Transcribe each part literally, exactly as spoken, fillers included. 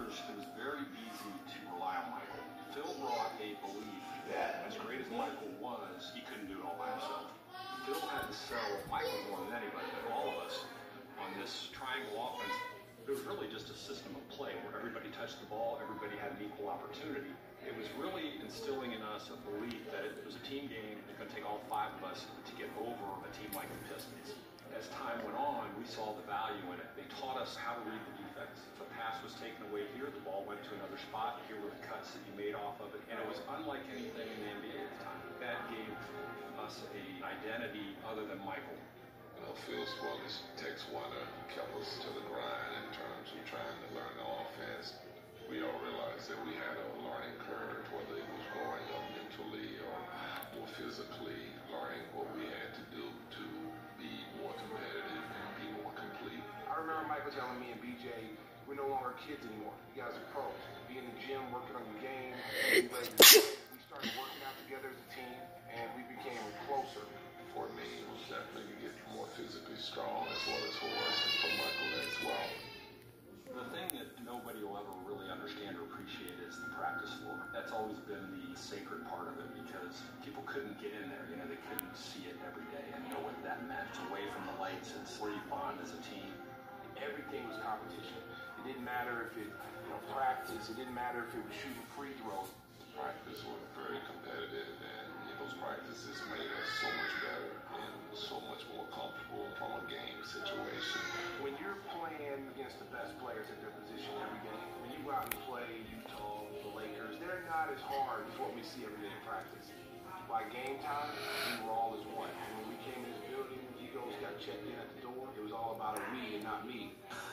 years, it was very easy to rely on Michael. Phil brought a belief that as great as Michael was, he couldn't do it all by himself. Phil had to sell Michael more than anybody, but all of us on this triangle offense. It was really just a system of play where everybody touched the ball, everybody had an equal opportunity. It was really instilling in us a belief that it was a team game. It's going to take all five of us to get over a team like the Pistons. As time went on, we saw the value in it. They taught us how to read the defense. If a pass was taken away here, the ball went to another spot. Here were the cuts that you made off of it. And it was unlike anything in the N B A at the time. That gave us an identity other than Michael. You know, Phil's brothers, Tex Warner, kept us to the grind in terms of trying to learn the offense. We all realized that we had a learning curve, whether it was growing up mentally or more physically, learning what we had to do to be more competitive and be more complete. I remember Michael telling me and B J, we're no longer kids anymore. You guys are pros. Be in the gym, working on your game. We started working out together as a team, and we became closer. For me, it was definitely to get more physically strong as well as for us, and for Michael as well. The thing that nobody will ever really understand or appreciate is the practice floor. That's always been the sacred part of it because people couldn't get in there. You know, they couldn't see it every day and know what that meant. Away from the lights, it's where you bond as a team. Everything was competition. It didn't matter if it, you know, practice. It didn't matter if it was shooting free throws. Practice was very competitive, and you know, those practices made us so much better and so much more comfortable from a game situation. When you're playing against the best players at their position every game, when you go out and play Utah, the Lakers, they're not as hard as what we see every day in practice. By game time, we were all as one. And when we came in this building, egos got checked in at the door. It was all about a we and not me.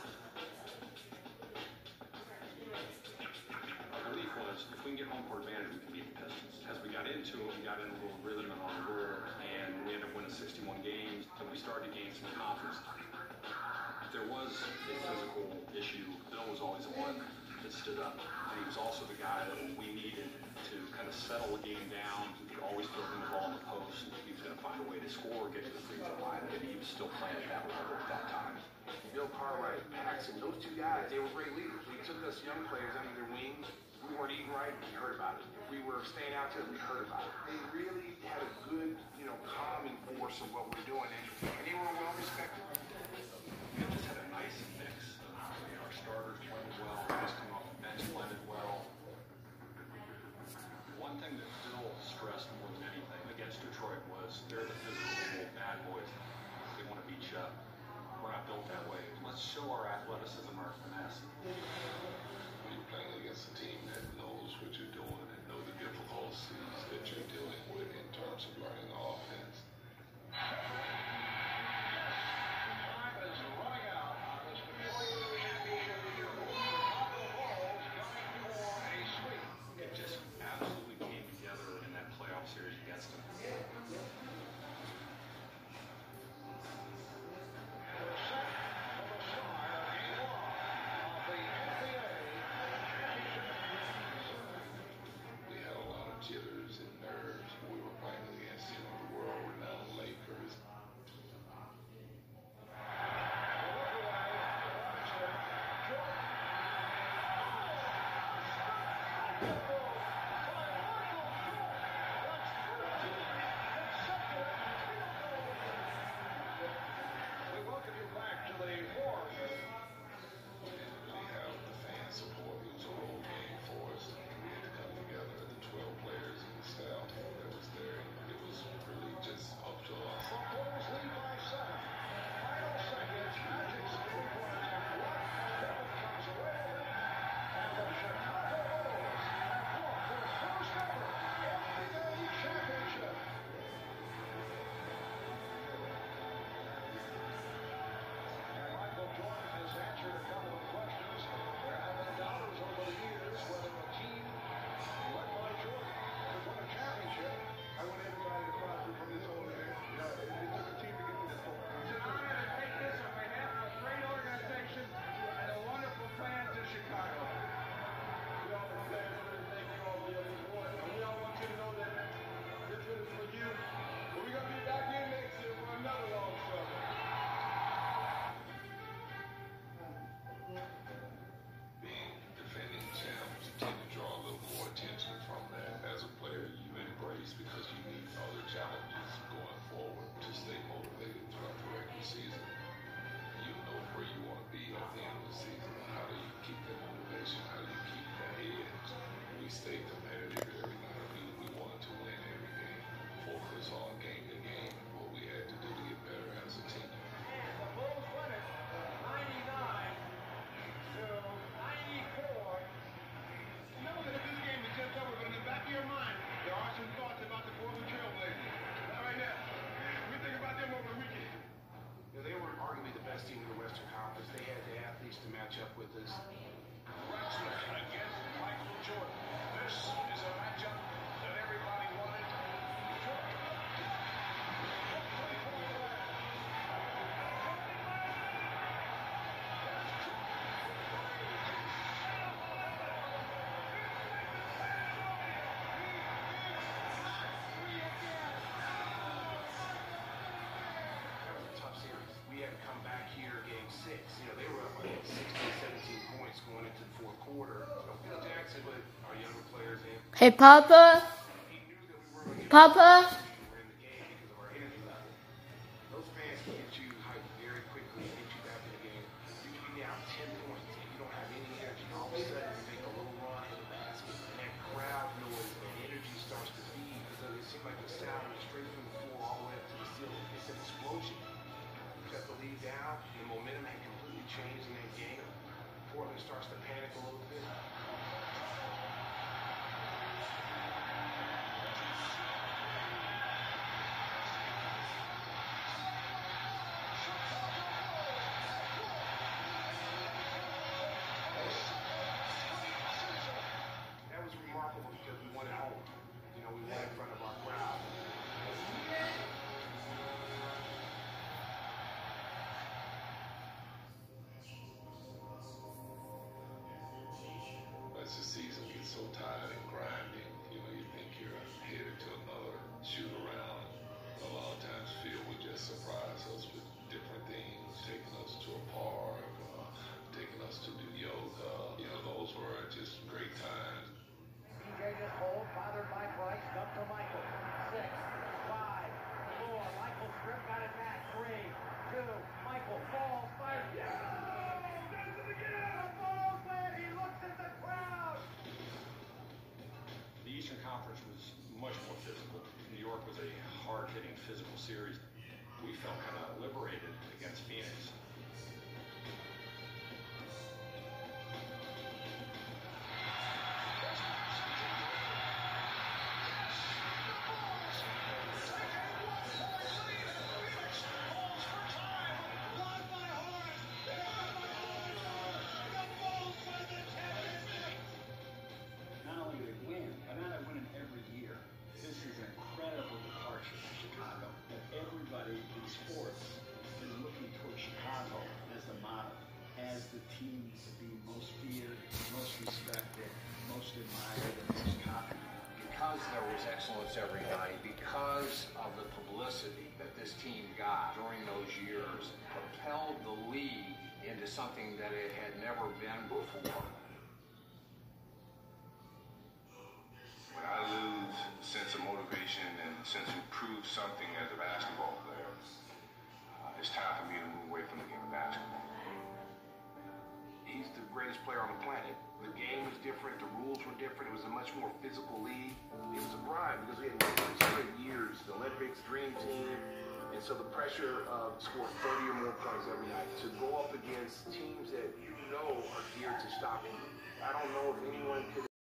Our belief was if we can get home court advantage, we can beat the Pistons. As we got into it, we got into a little rhythm and on the roll, and we ended up winning sixty-one games, and we started to gain some confidence. There was a physical issue. Bill was always the one that stood up. And he was also the guy that we needed to kind of settle the game down. He could always throw him the ball in the post. He was going to find a way to score, get to the free throw line, and he was still playing at that level at that time. Bill Cartwright, Paxson, those two guys, they were great leaders. They took us young players under their wings. If we weren't eating right, we heard about it. If we were staying out there, we heard about it. They really had a good, you know, calming force of what we're doing, and they were well respected. We just had a nice mix. Uh, you know, our starters played well, guys coming off the bench played well. One thing that Bill stressed more than anything against Detroit was they're the physical bad boys. They want to beat you up. We're not built that way. Let's show our athleticism, our finesse. You're playing against a team that knows what you're doing and know the difficulties that you're dealing with in terms of learning the offense. Time is running out on this this. Against Michael Jordan. This is a matchup that everybody wanted. We had to come back here game six. You know, they were up like sixteen, seventeen points going into the fourth quarter. So Phil Jackson put our younger players in. Hey, Papa. He knew that we were going to Papa. we're in the game because of our energy level. Those fans can get you hyped very quickly and get you back in the game. You can be down ten points and you don't have any energy. All of a sudden, you make a little run in the basket, and that crowd noise and energy starts to feed because it seems like the sound is straight from the floor all the way up to the ceiling. It's an explosion. Cut the lead down, the momentum had completely changed in that game. Portland starts to panic a little bit. That was remarkable because we won at home. You know, we won in front of our crowd. As the season gets so tired and grinding, you know, you think you're headed to another shoot around. A lot of times Phil would just surprise us with different things, taking us to a park, uh, taking us to do yoga. You know, those were just great times. P J just hold, bothered by Price, up to Michael. Six, five, four, Michael strip, got it back. Three, two, Michael falls, fires. Yeah! Does it again! The ball's there, he looks at the crowd! The Eastern Conference was much more physical. New York was a hard-hitting physical series. We felt kind of liberated against Phoenix. Not only do they win, but now they're winning every year. This is an incredible departure for Chicago. And everybody in sports is looking towards Chicago as the model, as the team to be most feared, most respected, most admired, and most copied. Because there was excellence every night, because of the publicity that this team got during those years, propelled the league into something that it had never been before. When I lose sense of motivation and sense of prove something as a basketball player, uh, it's time for me to move away from the game of basketball. He's the greatest player on the planet. The game was different, the rules were different, it was a much more physical league. It was a grind because we had won straight years, the Olympics, Dream Team, and so the pressure of scoring thirty or more points every night to go up against teams that you know are geared to stop you. I don't know if anyone could